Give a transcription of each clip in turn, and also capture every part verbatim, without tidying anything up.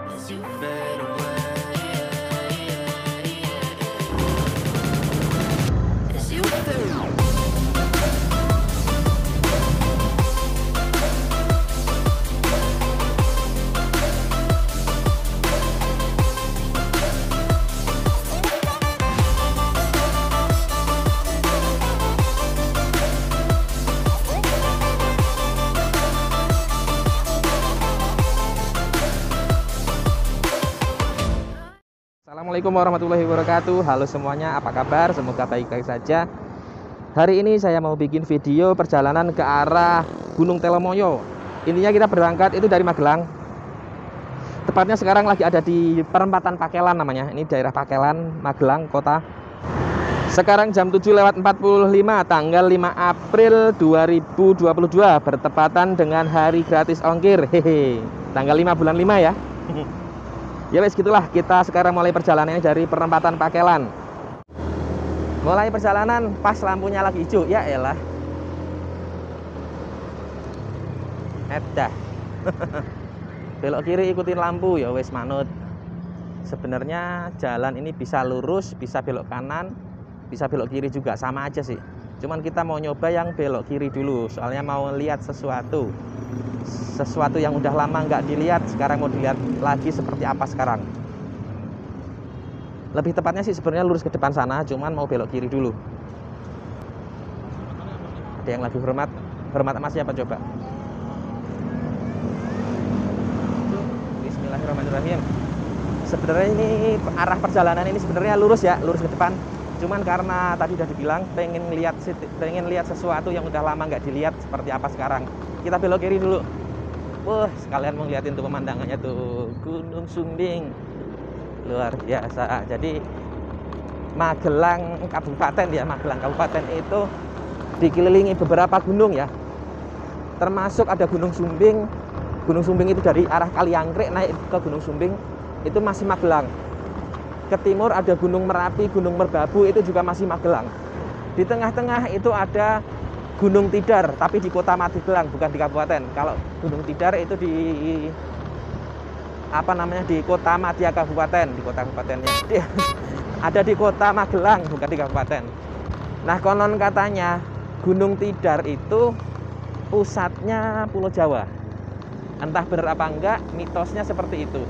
as you fade away, as you fade away. Assalamualaikum warahmatullahi wabarakatuh. Halo semuanya, apa kabar? Semoga baik-baik saja. Hari ini saya mau bikin video perjalanan ke arah Gunung Telemoyo. Intinya kita berangkat itu dari Magelang. Tepatnya sekarang lagi ada di perempatan Pakelan namanya. Ini daerah Pakelan, Magelang kota. Sekarang jam tujuh lewat empat puluh lima, tanggal lima April dua ribu dua puluh dua, bertepatan dengan hari gratis ongkir. Hehe. Tanggal lima bulan lima ya. Ya wes gitulah, kita sekarang mulai perjalanannya dari perempatan Pakelan. Mulai perjalanan pas lampunya lagi hijau, ya elah. Edah. Belok kiri ikutin lampu, ya wes manut. Sebenarnya jalan ini bisa lurus, bisa belok kanan, bisa belok kiri juga, sama aja sih. Cuman kita mau nyoba yang belok kiri dulu, soalnya mau lihat sesuatu. Sesuatu yang udah lama nggak dilihat, sekarang mau dilihat lagi seperti apa sekarang. Lebih tepatnya sih sebenarnya lurus ke depan sana, cuman mau belok kiri dulu. Ada yang lagi hormat, hormat sama siapa coba? Bismillahirrahmanirrahim. Sebenarnya ini arah perjalanan ini sebenarnya lurus ya, lurus ke depan. Cuman karena tadi udah dibilang pengen lihat pengen lihat sesuatu yang udah lama nggak dilihat seperti apa sekarang. Kita belok kiri dulu. Wah, sekalian mau liatin tuh pemandangannya tuh, Gunung Sumbing. Luar biasa. Jadi Magelang Kabupaten ya, Magelang Kabupaten itu dikelilingi beberapa gunung ya. Termasuk ada Gunung Sumbing. Gunung Sumbing itu dari arah Kaliangkrek naik ke Gunung Sumbing itu masih Magelang. Ke timur ada Gunung Merapi, Gunung Merbabu, itu juga masih Magelang. Di tengah-tengah itu ada Gunung Tidar, tapi di kota Magelang, bukan di kabupaten. Kalau Gunung Tidar itu di apa namanya di kota Madia Kabupaten, di kota kabupatennya. Ada di kota Magelang, bukan di kabupaten. Nah, konon katanya Gunung Tidar itu pusatnya Pulau Jawa. Entah benar apa enggak, mitosnya seperti itu.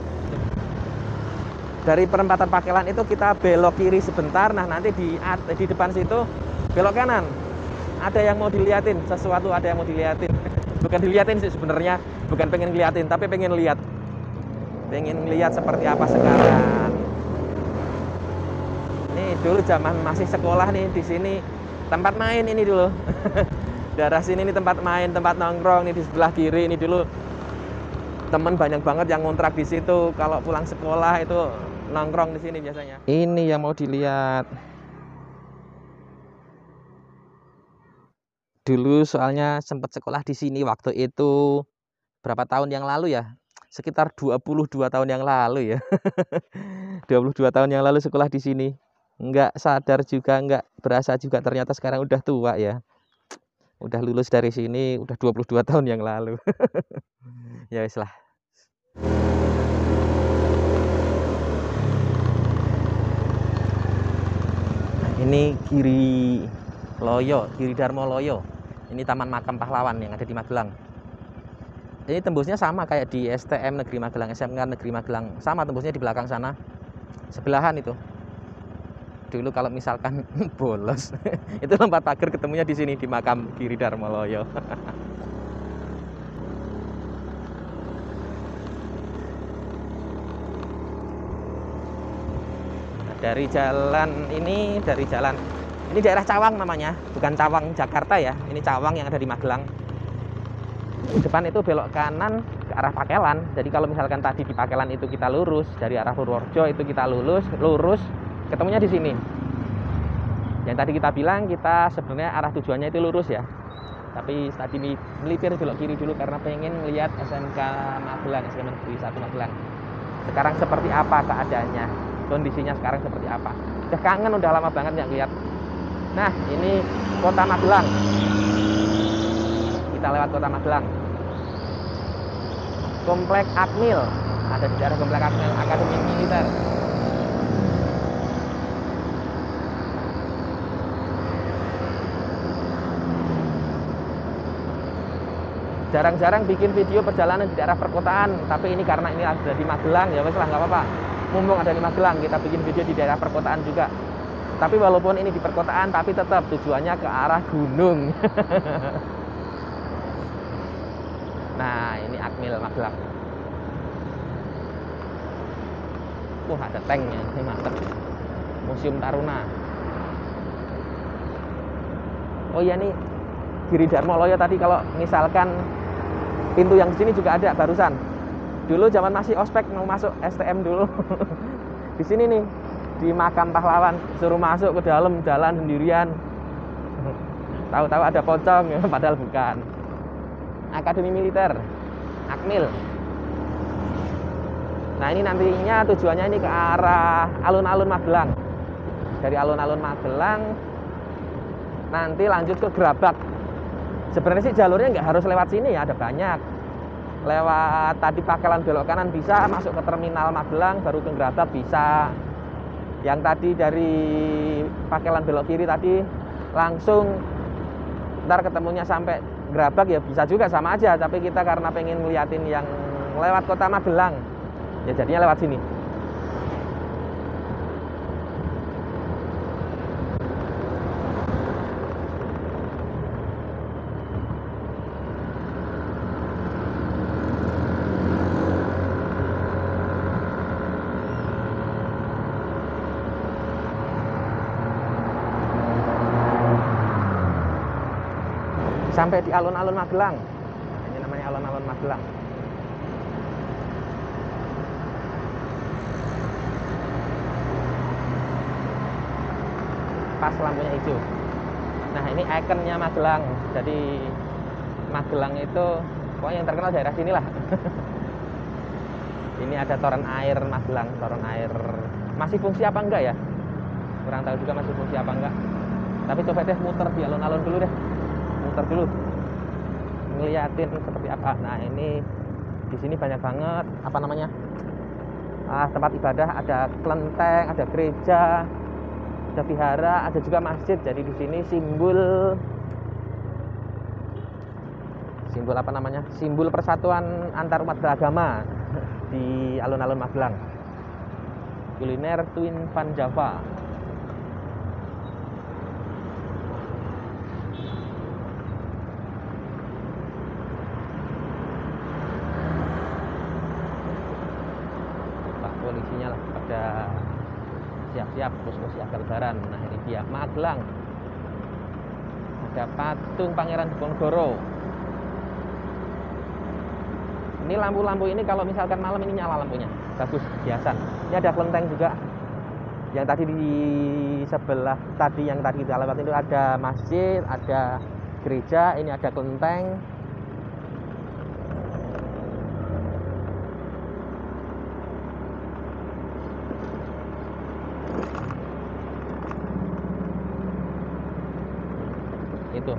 Dari perempatan Pakelan itu kita belok kiri sebentar, nah nanti di di depan situ belok kanan. Ada yang mau diliatin, sesuatu ada yang mau diliatin. Bukan diliatin sih sebenarnya, bukan pengen liatin, tapi pengen lihat. Pengen lihat seperti apa sekarang. Nih dulu zaman masih sekolah nih di sini tempat main ini dulu. Daerah sini nih tempat main, tempat nongkrong nih di sebelah kiri ini dulu. Temen banyak banget yang ngontrak di situ. Kalau pulang sekolah itu nongkrong di sini biasanya. Ini yang mau dilihat. Dulu soalnya sempat sekolah di sini waktu itu berapa tahun yang lalu ya? Sekitar dua puluh dua tahun yang lalu ya. dua puluh dua tahun yang lalu sekolah di sini. Enggak sadar juga, enggak berasa juga ternyata sekarang udah tua ya. Udah lulus dari sini udah dua puluh dua tahun yang lalu. Ya wis lah. Nah, ini Giri Loyo, Giri Darmo Loyo. Ini Taman Makam Pahlawan yang ada di Magelang. Ini tembusnya sama kayak di S T M Negeri Magelang, S M K Negeri Magelang. Sama tembusnya di belakang sana. Sebelahan itu. Dulu kalau misalkan bolos, itu lompat pagar ketemunya di sini di Makam Giri Darmo Loyo. Dari jalan ini, dari jalan ini daerah Cawang namanya, bukan Cawang Jakarta ya. Ini Cawang yang ada di Magelang. Di depan itu belok kanan ke arah Pakelan. Jadi kalau misalkan tadi di Pakelan itu kita lurus dari arah Purworejo, itu kita lurus, lurus ketemunya di sini. Yang tadi kita bilang kita sebenarnya arah tujuannya itu lurus ya. Tapi tadi melipir belok kiri dulu karena pengen lihat S M K Magelang, S M K Negeri satu Magelang. Sekarang seperti apa keadaannya? Kondisinya sekarang seperti apa? Udah kangen, udah lama banget nggak lihat. Nah, ini kota Magelang. Kita lewat kota Magelang. Komplek Akmil. ada di daerah Komplek Akmil Akademi Militer. Jarang-jarang bikin video perjalanan di daerah perkotaan, tapi ini karena ini ada di Magelang, ya wes lah nggak apa-apa. Mumpung ada di Magelang, kita bikin video di daerah perkotaan juga. Tapi walaupun ini di perkotaan, tapi tetap tujuannya ke arah gunung. Nah, ini Akmil Magelang. Wah, ada tanknya, ini mantap. Museum Taruna. Oh iya nih, Giri Darmoloyo tadi kalau misalkan pintu yang di sini juga ada barusan. Dulu zaman masih ospek mau masuk S T M dulu. Di sini nih, di makam pahlawan, suruh masuk ke dalam jalan sendirian. Tahu-tahu ada pocong, ya, padahal bukan. Akademi Militer, Akmil. Nah ini nantinya tujuannya ini ke arah alun-alun Magelang. Dari alun-alun Magelang nanti lanjut ke Gerabak. Sebenarnya sih jalurnya nggak harus lewat sini ya, ada banyak. Lewat tadi Pakelan belok kanan bisa, masuk ke terminal Magelang, baru ke Gerabak bisa. Yang tadi dari Pakelan belok kiri tadi langsung ntar ketemunya sampai Gerabak ya bisa juga, sama aja. Tapi kita karena pengen ngeliatin yang lewat kota Magelang, ya jadinya lewat sini. Sampai di alun-alun Magelang. Nah, ini namanya alun-alun Magelang. Pas lampunya hijau. Nah ini ikonnya Magelang. Jadi Magelang itu pokoknya yang terkenal daerah sini lah. Ini ada toren air Magelang, toren air. Masih fungsi apa enggak ya? Kurang tahu juga masih fungsi apa enggak. Tapi coba deh muter di alun-alun dulu deh. Muter dulu. Ngeliatin seperti apa. Nah ini di sini banyak banget apa namanya? Ah, tempat ibadah, ada kelenteng, ada gereja, ada vihara, ada juga masjid. Jadi di sini simbol simbol apa namanya? Simbol persatuan antar umat beragama di alun-alun Magelang. Kuliner Twin Van Java. Pak polisinya lah pada siap-siap posko siaga lebaran. Nah ini dia Magelang. Ada patung Pangeran Diponegoro. Ini lampu-lampu ini kalau misalkan malam ini nyala lampunya, bagus, hiasan. Ini ada kelenteng juga. Yang tadi di sebelah tadi yang tadi kita lewat itu ada masjid, ada gereja, ini ada kelenteng. Itu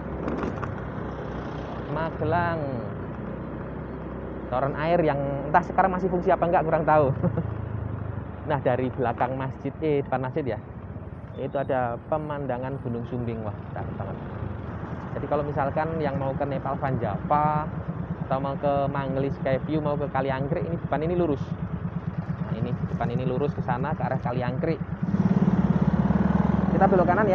Magelang, toren air yang entah sekarang masih fungsi apa enggak, kurang tahu. Nah dari belakang masjid, eh depan masjid ya, itu ada pemandangan Gunung Sumbing. Wah cakep banget. Jadi kalau misalkan yang mau ke Nepal Van Java atau mau ke Mangli Skyview, mau ke Kaliangkrik, ini depan ini lurus. Nah ini depan ini lurus ke sana ke arah Kaliangkrik. Kita belok kanan ya.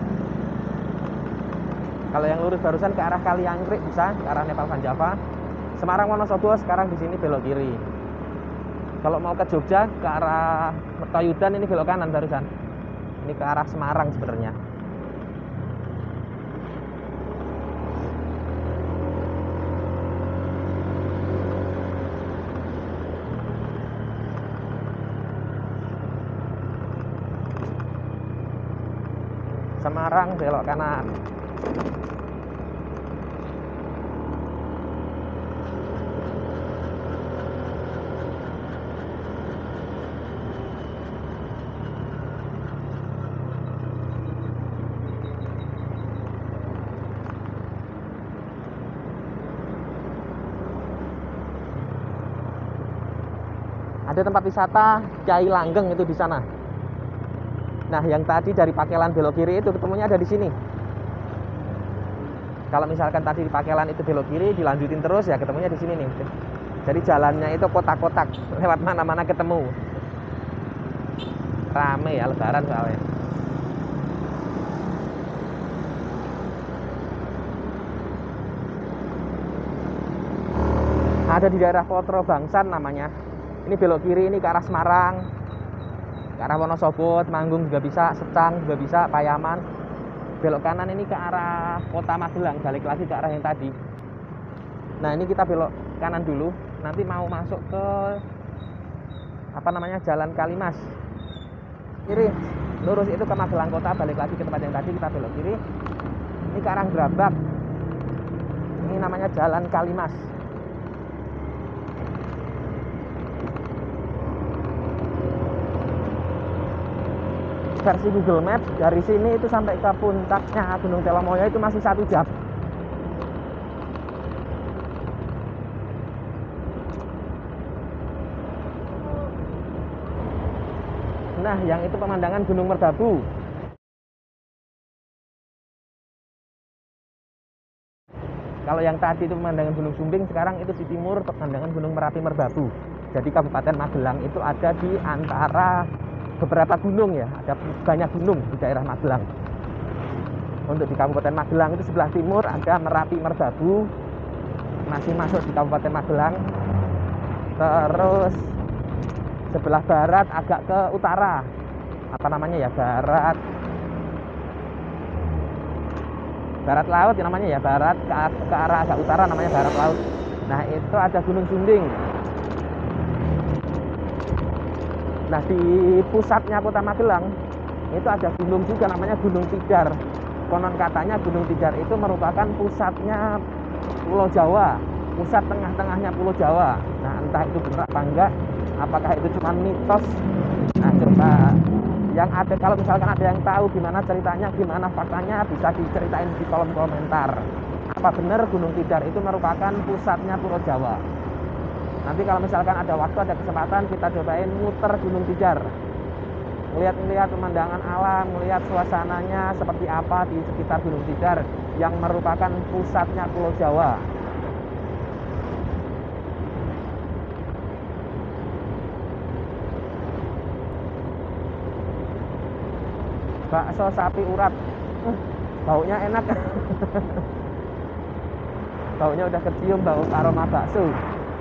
Kalau yang lurus barusan ke arah Kaliangkrik bisa, ke arah Nepal Van Java. Semarang Wonosobo sekarang di sini belok kiri. Kalau mau ke Jogja ke arah Mertoyudan ini belok kanan barusan. Ini ke arah Semarang sebenarnya. Semarang belok kanan. ada tempat wisata Kiai Langgeng itu di sana. Nah, yang tadi dari Pakelan belok kiri itu ketemunya ada di sini. Kalau misalkan tadi di Pakelan itu belok kiri, dilanjutin terus ya ketemunya di sini nih. Jadi jalannya itu kotak-kotak, lewat mana-mana ketemu. Rame ya, lebaran soalnya. Ada di daerah Potro Bangsan namanya. Ini belok kiri ini ke arah Semarang, ke arah Wonosobo, Temanggung juga bisa, Secang juga bisa, Payaman. Belok kanan ini ke arah Kota Magelang, balik lagi ke arah yang tadi. Nah, ini kita belok kanan dulu, nanti mau masuk ke apa namanya Jalan Kalimas. Kiri, lurus itu ke Magelang Kota, balik lagi ke tempat yang tadi, kita belok kiri. Ini ke arah Grabak. Ini namanya Jalan Kalimas. Versi Google Maps dari sini itu sampai ke puncaknya Gunung Telomoyo itu masih satu jam. Nah, yang itu pemandangan Gunung Merbabu. Kalau yang tadi itu pemandangan Gunung Sumbing, sekarang itu di timur pemandangan Gunung Merapi Merbabu. Jadi Kabupaten Magelang itu ada di antara beberapa gunung ya, ada banyak gunung di daerah Magelang. Untuk di Kabupaten Magelang itu sebelah timur ada Merapi Merbabu, masih masuk di Kabupaten Magelang. Terus sebelah barat agak ke utara, apa namanya ya, barat barat laut ya namanya ya, barat ke, ke arah agak utara namanya barat laut. Nah, itu ada Gunung Sumbing. Nah, di pusatnya Kota Magelang itu ada gunung juga namanya Gunung Tidar. Konon katanya Gunung Tidar itu merupakan pusatnya Pulau Jawa, pusat tengah-tengahnya Pulau Jawa. Nah, entah itu benar apa enggak, apakah itu cuma mitos. Nah, coba yang ada, kalau misalkan ada yang tahu gimana ceritanya, gimana faktanya, bisa diceritain di kolom komentar. Apa benar Gunung Tidar itu merupakan pusatnya Pulau Jawa? Nanti kalau misalkan ada waktu, ada kesempatan, kita cobain muter Gunung Tidar. Melihat-melihat pemandangan alam, melihat suasananya seperti apa di sekitar Gunung Tidar yang merupakan pusatnya Pulau Jawa. Bakso sapi urat. Uh, baunya enak. Baunya udah kecium, bau aroma bakso.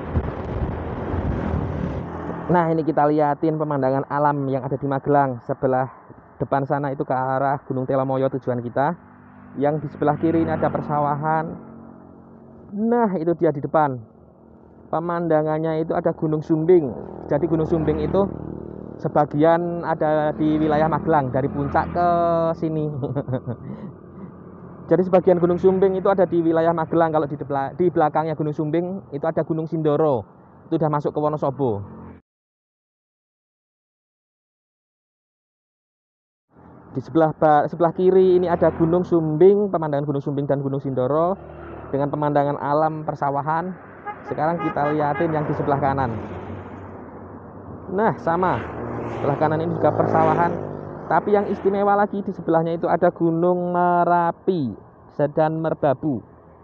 Nah, ini kita liatin pemandangan alam yang ada di Magelang. Sebelah depan sana itu ke arah Gunung Telomoyo tujuan kita. Yang di sebelah kiri ini ada persawahan. Nah, itu dia di depan. Pemandangannya itu ada Gunung Sumbing. Jadi Gunung Sumbing itu sebagian ada di wilayah Magelang, dari puncak ke sini. Jadi sebagian Gunung Sumbing itu ada di wilayah Magelang. Kalau di, di belakangnya Gunung Sumbing itu ada Gunung Sindoro. Itu udah masuk ke Wonosobo. Di sebelah sebelah kiri ini ada Gunung Sumbing, pemandangan Gunung Sumbing dan Gunung Sindoro dengan pemandangan alam persawahan. Sekarang kita liatin yang di sebelah kanan. Nah, sama. Sebelah kanan ini juga persawahan. Tapi yang istimewa lagi di sebelahnya itu ada Gunung Merapi dan Merbabu.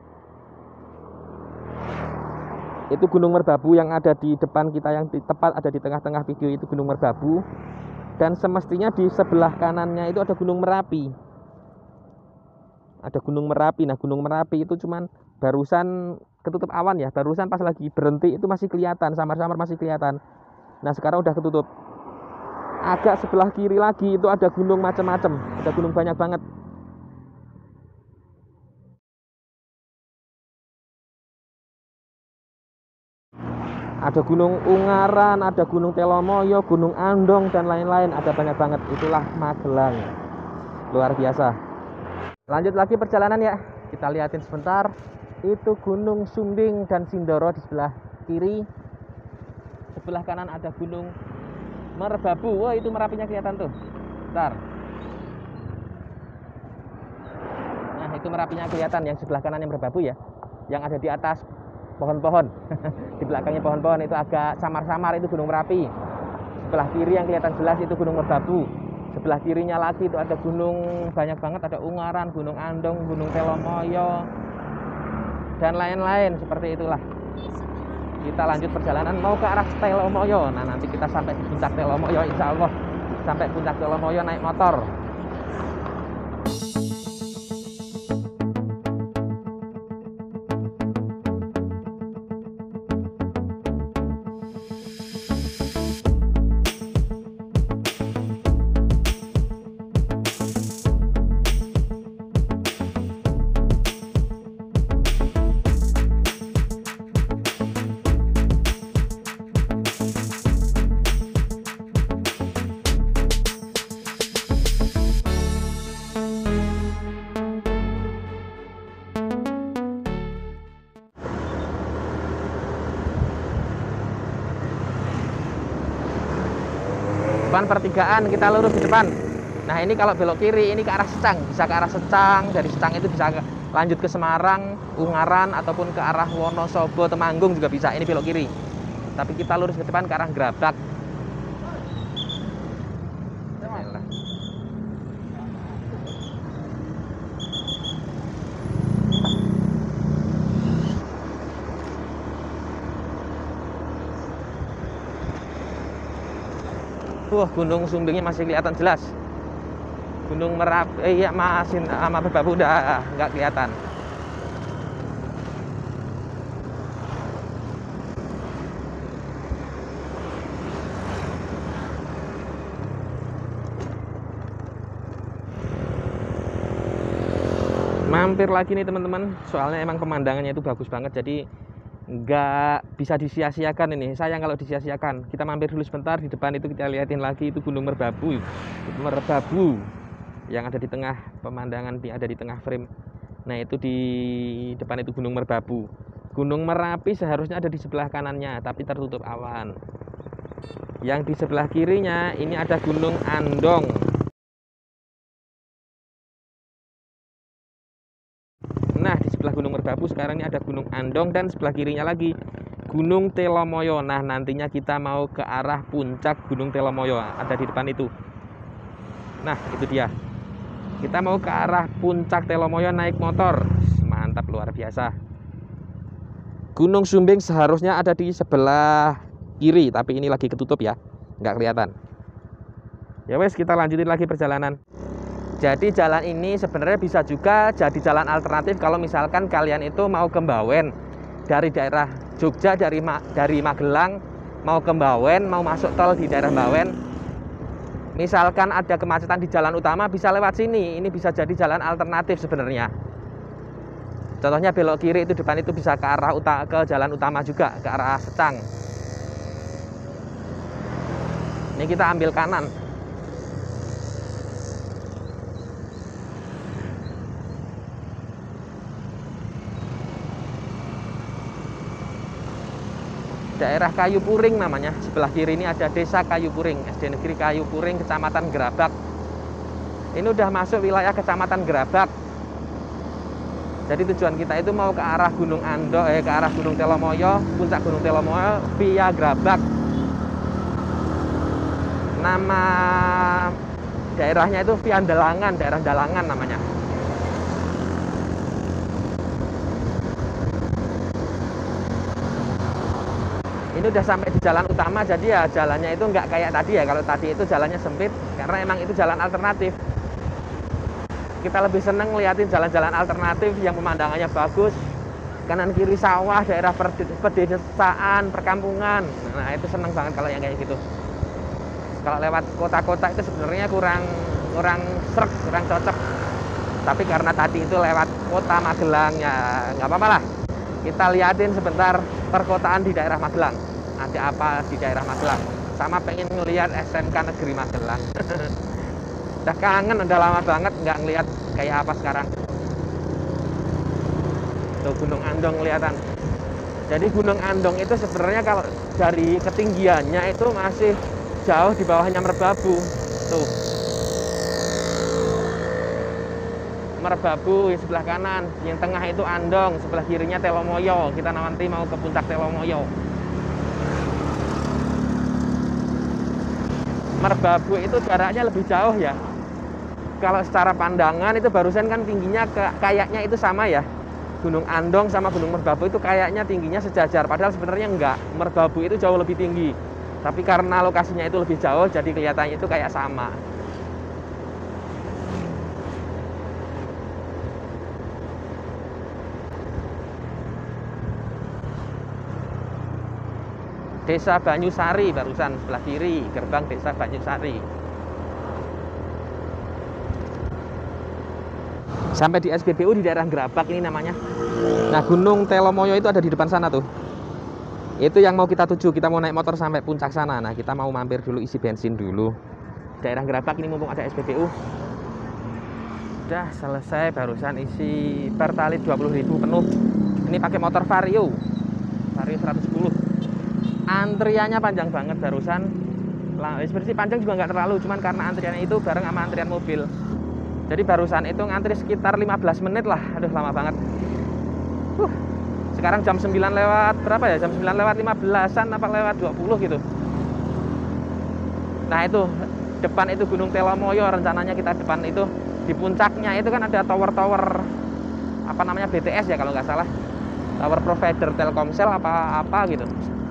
Itu Gunung Merbabu yang ada di depan kita, yang di, tepat ada di tengah-tengah video itu Gunung Merbabu. Dan semestinya di sebelah kanannya itu ada Gunung Merapi. Ada Gunung Merapi. Nah, Gunung Merapi itu cuman barusan ketutup awan ya. Barusan pas lagi berhenti itu masih kelihatan, samar-samar masih kelihatan. Nah, sekarang udah ketutup. Agak sebelah kiri lagi itu ada gunung macam-macam. Ada gunung banyak banget. Ada Gunung Ungaran, ada Gunung Telomoyo, Gunung Andong, dan lain-lain. Ada banyak banget. Itulah Magelang. Luar biasa. Lanjut lagi perjalanan ya. Kita liatin sebentar. Itu Gunung Sumbing dan Sindoro di sebelah kiri. Sebelah kanan ada Gunung Merbabu. Wah, itu Merapinya kelihatan tuh. Bentar. Nah, itu Merapinya kelihatan. Yang sebelah kanan yang Merbabu ya. Yang ada di atas pohon-pohon. Di belakangnya pohon-pohon itu agak samar-samar itu Gunung Merapi. Sebelah kiri yang kelihatan jelas itu Gunung Merbabu. Sebelah kirinya lagi itu ada gunung banyak banget, ada Ungaran, Gunung Andong, Gunung Telomoyo, dan lain-lain seperti itulah. Kita lanjut perjalanan mau ke arah Telomoyo. Nah, nanti kita sampai di puncak Telomoyo, insya Allah sampai puncak Telomoyo naik motor. Depan pertigaan, kita lurus di depan. Nah, ini kalau belok kiri ini ke arah Secang, bisa ke arah Secang. Dari Secang itu bisa ke, lanjut ke Semarang, Ungaran, ataupun ke arah Wonosobo, Temanggung juga bisa. Ini belok kiri. Tapi kita lurus ke depan ke arah Grabak. Wah, Gunung Sumbingnya masih kelihatan jelas. Gunung Merapi, eh, iya masih sama Merbabu udah nggak kelihatan. Mampir lagi nih teman-teman, soalnya emang pemandangannya itu bagus banget, jadi nggak bisa disia-siakan ini. Sayang kalau disia-siakan. Kita mampir dulu sebentar, di depan itu kita liatin lagi itu Gunung Merbabu. Merbabu yang ada di tengah pemandangan, ada di tengah frame. Nah, itu di depan itu Gunung Merbabu. Gunung Merapi seharusnya ada di sebelah kanannya, tapi tertutup awan. Yang di sebelah kirinya ini ada Gunung Andong. Nah, di sebelah Gunung Merbabu sekarang ini ada Gunung Andong, dan sebelah kirinya lagi Gunung Telomoyo. Nah, nantinya kita mau ke arah puncak Gunung Telomoyo, ada di depan itu. Nah, itu dia. Kita mau ke arah puncak Telomoyo naik motor. Mantap, luar biasa. Gunung Sumbing seharusnya ada di sebelah kiri, tapi ini lagi ketutup ya, nggak kelihatan. Ya wes, kita lanjutin lagi perjalanan. Jadi jalan ini sebenarnya bisa juga jadi jalan alternatif kalau misalkan kalian itu mau ke Mbawen dari daerah Jogja, dari Ma dari Magelang mau ke Mbawen, mau masuk tol di daerah Mbawen. Misalkan ada kemacetan di jalan utama, bisa lewat sini. Ini bisa jadi jalan alternatif sebenarnya. Contohnya belok kiri itu depan itu bisa ke arah uta ke jalan utama juga, ke arah Secang. Ini kita ambil kanan. Daerah Kayu Puring namanya. Sebelah kiri ini ada Desa Kayu Puring, S D Negeri Kayu Puring, Kecamatan Grabak. Ini udah masuk wilayah Kecamatan Grabak. Jadi tujuan kita itu mau ke arah Gunung Andong, eh ke arah Gunung Telomoyo, puncak Gunung Telomoyo via Grabak. Nama daerahnya itu via Dalangan, daerah Dalangan namanya. Ini udah sampai di jalan utama, jadi ya jalannya itu nggak kayak tadi ya. Kalau tadi itu jalannya sempit, karena emang itu jalan alternatif. Kita lebih seneng ngeliatin jalan-jalan alternatif yang pemandangannya bagus. Kanan kiri sawah, daerah pedesaan, perkampungan. Nah, itu seneng banget kalau yang kayak gitu. Kalau lewat kota-kota itu sebenarnya kurang kurang srek, kurang cocok. Tapi karena tadi itu lewat kota Magelang, ya nggak apa-apa lah. Kita liatin sebentar perkotaan di daerah Magelang. Ada apa di daerah Magelang? Sama pengen ngelihat S M K Negeri Magelang. Udah kangen, udah lama banget nggak ngelihat kayak apa sekarang. Tuh Gunung Andong kelihatan. Jadi Gunung Andong itu sebenarnya kalau dari ketinggiannya itu masih jauh di bawahnya Merbabu. Tuh. Merbabu di sebelah kanan, yang tengah itu Andong, sebelah kirinya Telomoyo. Kita nanti mau ke puncak Telomoyo. Merbabu itu jaraknya lebih jauh ya. Kalau secara pandangan itu barusan kan tingginya ke, kayaknya itu sama ya. Gunung Andong sama Gunung Merbabu itu kayaknya tingginya sejajar, padahal sebenarnya enggak. Merbabu itu jauh lebih tinggi. Tapi karena lokasinya itu lebih jauh, jadi kelihatannya itu kayak sama. Desa Banyusari barusan sebelah kiri, gerbang Desa Banyusari. Sampai di S P B U di daerah Gerabak ini namanya. Nah, Gunung Telomoyo itu ada di depan sana tuh. Itu yang mau kita tuju, kita mau naik motor sampai puncak sana. Nah, kita mau mampir dulu isi bensin dulu. Daerah Gerabak ini mumpung ada S P B U. Udah selesai barusan isi Pertalite dua puluh ribu penuh. Ini pakai motor Vario. Vario seratus sepuluh. Antriannya panjang banget barusan. Sebenarnya panjang juga nggak terlalu, cuman karena antriannya itu bareng sama antrian mobil. Jadi barusan itu ngantri sekitar lima belas menit lah. Aduh, lama banget. Uh, sekarang jam sembilan lewat berapa ya? Jam sembilan lewat lima belasan apa lewat dua puluh gitu. Nah, itu depan itu Gunung Telomoyo, rencananya kita depan itu di puncaknya itu kan ada tower-tower apa namanya B T S ya kalau nggak salah. Tower provider Telkomsel apa apa gitu.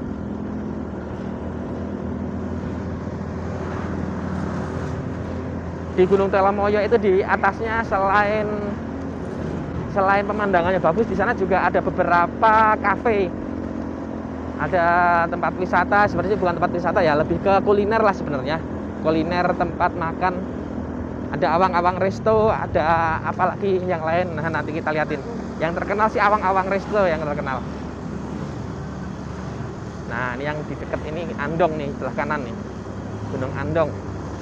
Di Gunung Telomoyo itu di atasnya selain selain pemandangannya bagus, di sana juga ada beberapa kafe, ada tempat wisata. Sebenarnya bukan tempat wisata ya, lebih ke kuliner lah sebenarnya, kuliner, tempat makan. Ada Awang-Awang Resto, ada apa lagi yang lain. Nah, nanti kita liatin. Yang terkenal sih Awang-Awang Resto yang terkenal. Nah, ini yang di dekat ini Andong nih, sebelah kanan nih, Gunung Andong.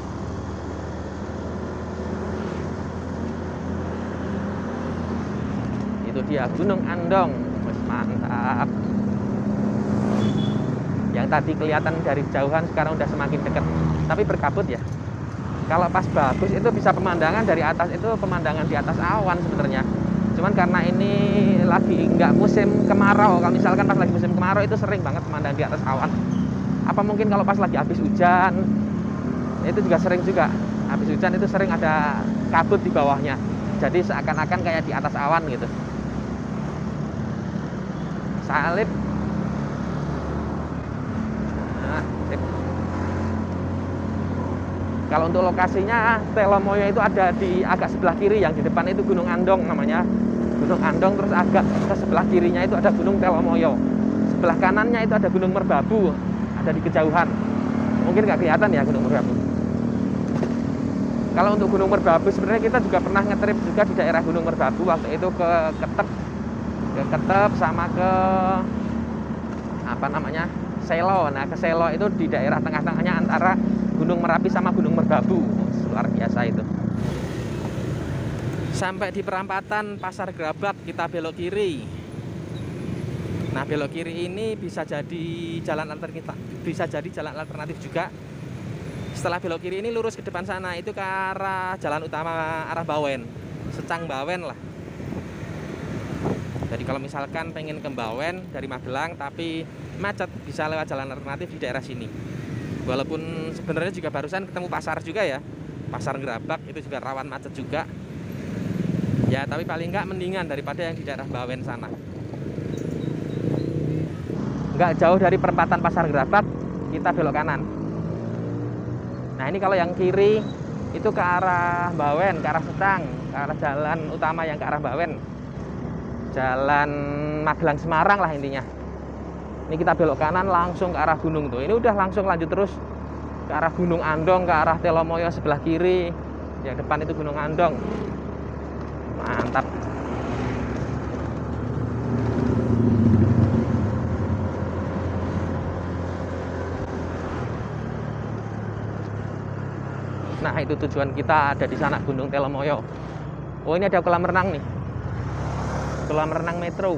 Itu dia Gunung Andong. Mantap. Yang tadi kelihatan dari jauhan sekarang udah semakin dekat, tapi berkabut ya. Kalau pas bagus itu bisa pemandangan dari atas, itu pemandangan di atas awan sebenarnya. Cuman karena ini lagi nggak musim kemarau. Kalau misalkan pas lagi musim kemarau itu sering banget pemandangan di atas awan. Apa mungkin kalau pas lagi habis hujan itu juga sering juga. Habis hujan itu sering ada kabut di bawahnya. Jadi seakan-akan kayak di atas awan gitu. Salib. Nah, sip. Kalau untuk lokasinya Telomoyo itu ada di agak sebelah kiri, yang di depan itu Gunung Andong namanya. Gunung Andong, terus agak ke sebelah kirinya itu ada Gunung Telomoyo. Sebelah kanannya itu ada Gunung Merbabu, ada di kejauhan. Mungkin nggak kelihatan ya Gunung Merbabu. Kalau untuk Gunung Merbabu sebenarnya kita juga pernah ngetrip juga di daerah Gunung Merbabu, waktu itu ke Ketep, ke Ketep sama ke apa namanya Selo. Nah, ke Selo itu di daerah tengah-tengahnya antara Gunung Merapi sama Gunung Merbabu. Luar biasa itu. Sampai di perempatan Pasar Gerabak kita belok kiri. Nah, belok kiri ini bisa jadi jalan alternatif, bisa jadi jalan alternatif juga. Setelah belok kiri ini lurus ke depan sana itu ke arah jalan utama arah Bawen, Secang Bawen lah. Jadi kalau misalkan pengen ke Bawen dari Magelang tapi macet, bisa lewat jalan alternatif di daerah sini. Walaupun sebenarnya juga barusan ketemu pasar juga ya, Pasar Gerabak itu juga rawan macet juga. Ya, tapi paling nggak mendingan daripada yang di daerah Bawen sana. Nggak jauh dari perempatan Pasar Gerabak, kita belok kanan. Nah, ini kalau yang kiri itu ke arah Bawen, ke arah Secang, ke arah jalan utama yang ke arah Bawen. Jalan Magelang Semarang lah intinya. Ini kita belok kanan langsung ke arah gunung tuh. Ini udah langsung lanjut terus ke arah Gunung Andong, ke arah Telomoyo sebelah kiri. Yang depan itu Gunung Andong. Mantap. Nah, itu tujuan kita ada di sana, Gunung Telomoyo. Oh, ini ada kolam renang nih. Kolam renang Metro.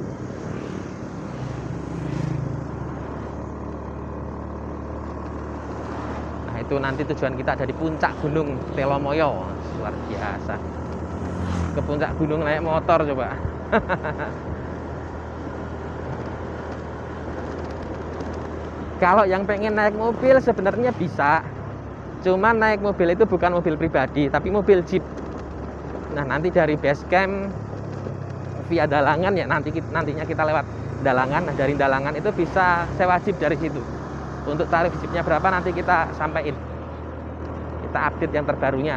Nah, itu nanti tujuan kita ada di puncak Gunung Telomoyo. Luar biasa. ke puncak gunung naik motor coba. Kalau yang pengen naik mobil sebenarnya bisa, cuman naik mobil itu bukan mobil pribadi tapi mobil jeep. Nah nanti dari base camp via Dalangan ya, nanti nantinya kita lewat Dalangan. Nah dari Dalangan itu bisa sewa jeep dari situ. Untuk tarif jeepnya berapa nanti kita sampaikan, kita update yang terbarunya.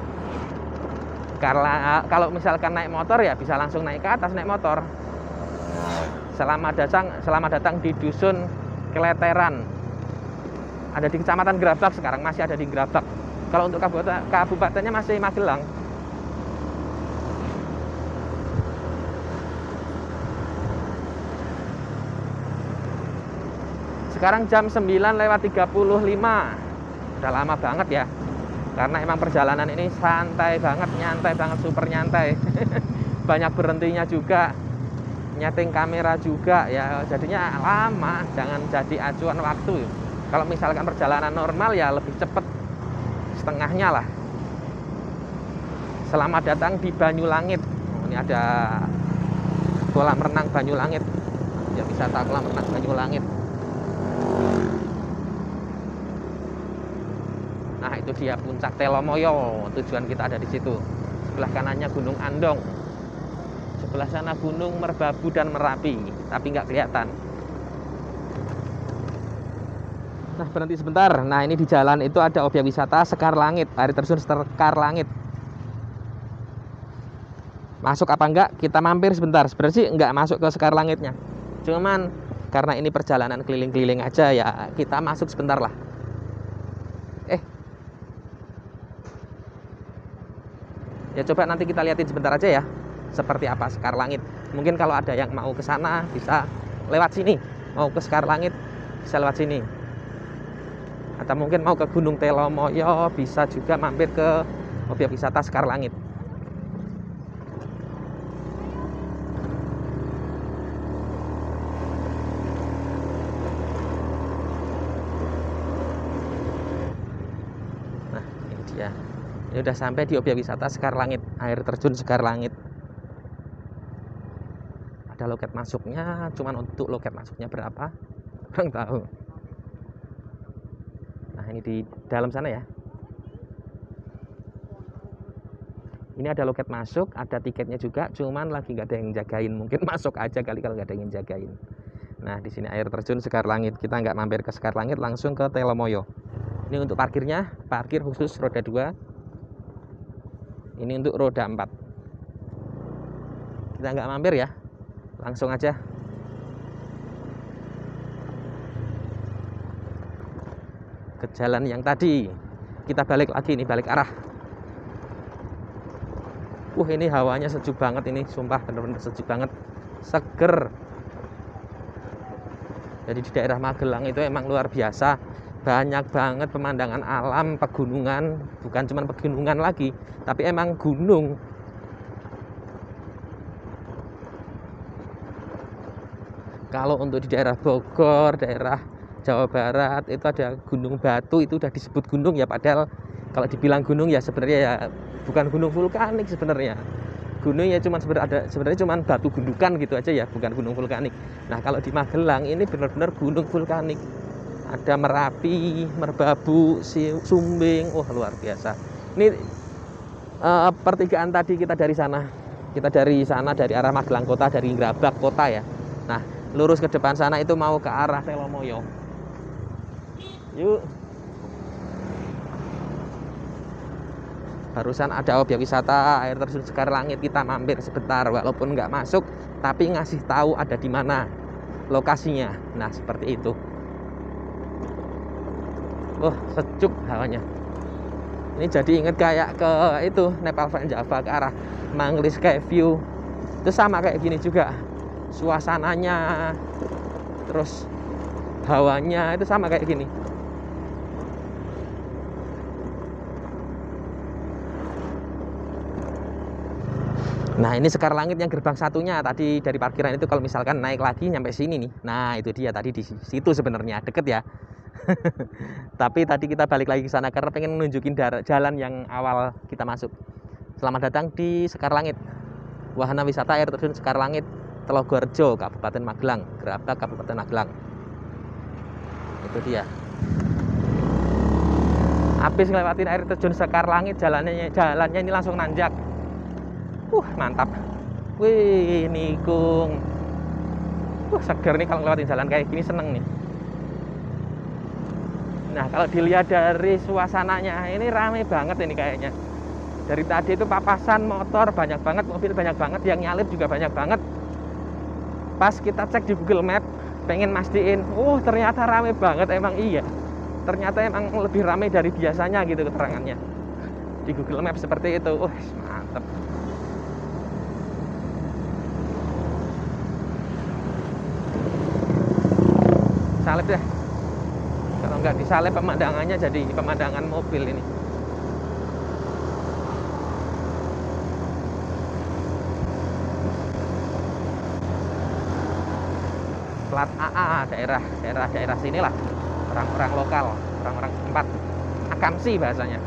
Karena kalau misalkan naik motor ya bisa langsung naik ke atas naik motor. Selamat datang, selamat datang di Dusun Kleteran. Ada di Kecamatan Grabak sekarang, masih ada di Grabak. Kalau untuk kabupaten, kabupatennya masih Magelang. Sekarang jam sembilan lewat tiga puluh lima. Udah lama banget ya. Karena emang perjalanan ini santai banget, nyantai banget, super nyantai. Banyak berhentinya juga, nyeting kamera juga ya, jadinya lama. Jangan jadi acuan waktu. Kalau misalkan perjalanan normal ya lebih cepet, setengahnya lah. Selamat datang di Banyulangit. Oh, ini ada kolam renang Banyulangit. Ya wisata kolam renang Banyulangit. Nah itu dia puncak Telomoyo, tujuan kita ada di situ. Sebelah kanannya Gunung Andong, sebelah sana Gunung Merbabu dan Merapi, tapi nggak kelihatan. Nah berhenti sebentar. Nah ini di jalan itu ada objek wisata Sekar Langit, air terjun Sekar Langit. Masuk apa enggak? Kita mampir sebentar. Sebenarnya sih enggak masuk ke Sekar Langitnya, cuman karena ini perjalanan keliling-keliling aja ya, kita masuk sebentar lah. Eh ya coba nanti kita lihatin sebentar aja ya, seperti apa Sekar Langit. Mungkin kalau ada yang mau ke sana bisa lewat sini, mau ke Sekar Langit bisa lewat sini. Atau mungkin mau ke Gunung Telomoyo bisa juga mampir ke objek wisata Sekar Langit. Nah ini dia. Ini udah sampai di objek wisata Sekar Langit, air terjun Sekar Langit. Ada loket masuknya, cuman untuk loket masuknya berapa? Kurang tahu. Nah ini di dalam sana ya. Ini ada loket masuk, ada tiketnya juga, cuman lagi nggak ada yang jagain. Mungkin masuk aja kali kalau nggak ada yang jagain. Nah di sini air terjun Sekar Langit. Kita nggak mampir ke Sekar Langit, langsung ke Telomoyo. Ini untuk parkirnya, parkir khusus roda dua. Ini untuk roda empat. Kita nggak mampir ya, langsung aja. Ke jalan yang tadi. Kita balik lagi nih, balik arah. Uh ini hawanya sejuk banget ini, sumpah bener-bener sejuk banget, seger. Jadi di daerah Magelang itu emang luar biasa, banyak banget pemandangan alam, pegunungan, bukan cuma pegunungan lagi, tapi emang gunung. Kalau untuk di daerah Bogor, daerah Jawa Barat itu ada Gunung Batu, itu udah disebut gunung ya, padahal kalau dibilang gunung ya sebenarnya ya bukan gunung vulkanik sebenarnya. Gunung ya cuman sebenarnya ada sebenarnya cuman batu gundukan gitu aja ya, bukan gunung vulkanik. Nah, kalau di Magelang ini benar-benar gunung vulkanik. Ada Merapi, Merbabu, Sumbing, wah luar biasa. Ini uh, pertigaan tadi kita dari sana. Kita dari sana dari arah Magelang kota, dari Grabak kota ya. Nah, lurus ke depan sana itu mau ke arah Telomoyo. Yuk. Barusan ada objek wisata air terjun Sekar Langit, kita mampir sebentar walaupun nggak masuk tapi ngasih tahu ada di mana lokasinya. Nah seperti itu. Wah sejuk hawanya. Ini jadi inget kayak ke itu Nepal Van Java ke arah Manglis kayak view itu sama kayak gini juga, suasananya terus hawanya itu sama kayak gini. Nah ini Sekar Langit yang gerbang satunya tadi dari parkiran itu, kalau misalkan naik lagi nyampe sini nih. Nah itu dia tadi di situ sebenarnya deket ya. Tapi tadi kita balik lagi ke sana karena pengen nunjukin jalan yang awal kita masuk. Selamat datang di Sekar Langit, wahana wisata air terjun Sekar Langit, Telogorjo, Kabupaten Magelang, Gerabak, Kabupaten Magelang. Itu dia. Habis ngelewatin air terjun Sekar Langit, jalannya jalannya ini langsung nanjak. Uh, mantap. Wih, nikung. Wah, seger nih kalau ngelewatin jalan kayak gini, seneng nih. Nah, kalau dilihat dari suasananya, ini rame banget ini kayaknya. Dari tadi itu papasan motor banyak banget, mobil banyak banget, yang nyalip juga banyak banget. Pas kita cek di Google Map, pengen mastiin, oh ternyata rame banget, emang iya. Ternyata emang lebih rame dari biasanya gitu keterangannya. Di Google Map seperti itu, wah mantep. Salip deh. Kalau nggak disalip pemandangannya jadi pemandangan mobil ini. Plat A A, daerah daerah daerah sinilah, orang-orang lokal, orang-orang tempat, akamsi bahasanya.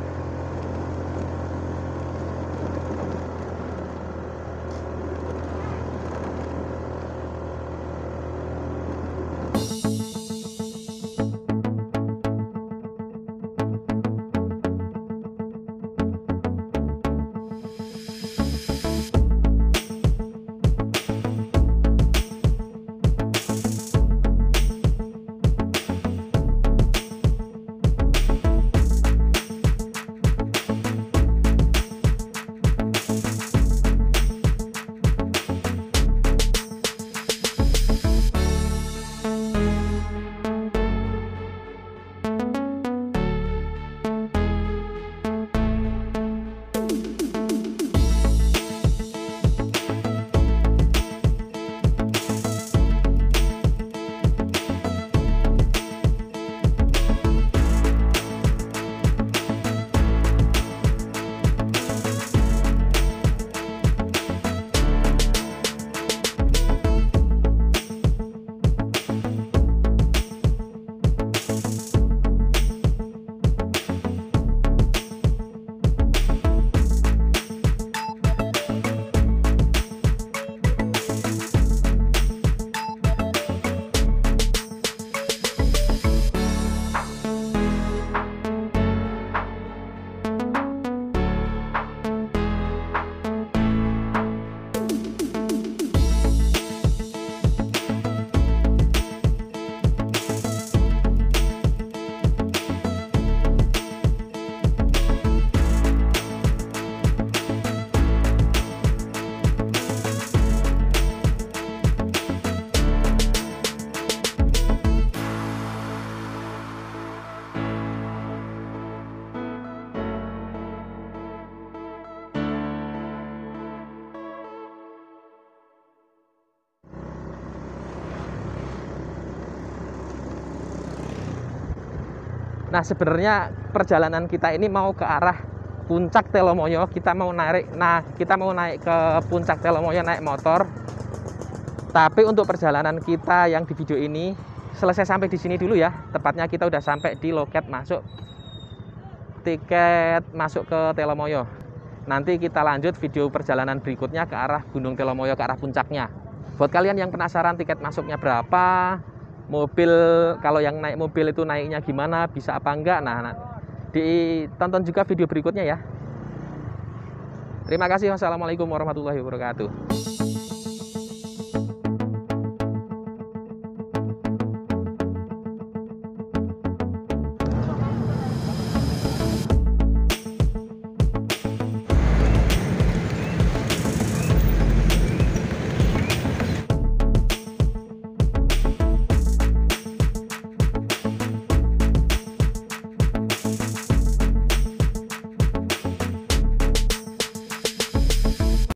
Nah, sebenarnya perjalanan kita ini mau ke arah Puncak Telomoyo. Kita mau naik, nah kita mau naik ke Puncak Telomoyo naik motor. Tapi untuk perjalanan kita yang di video ini selesai sampai di sini dulu ya. Tepatnya kita udah sampai di loket masuk tiket masuk ke Telomoyo. Nanti kita lanjut video perjalanan berikutnya ke arah Gunung Telomoyo, ke arah puncaknya. Buat kalian yang penasaran tiket masuknya berapa, mobil kalau yang naik mobil itu naiknya gimana, bisa apa enggak, nah, nah ditonton juga video berikutnya ya. Terima kasih. Wassalamualaikum warahmatullahi wabarakatuh.